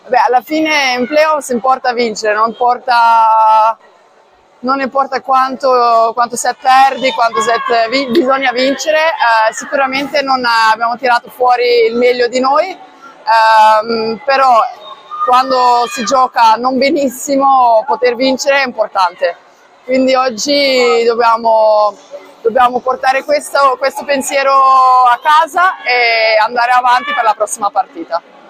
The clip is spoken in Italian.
Beh, alla fine in playoffs importa vincere, non importa quanto set perdi, quanto set bisogna vincere. Sicuramente non abbiamo tirato fuori il meglio di noi, però quando si gioca non benissimo poter vincere è importante. Quindi oggi dobbiamo portare questo pensiero a casa e andare avanti per la prossima partita.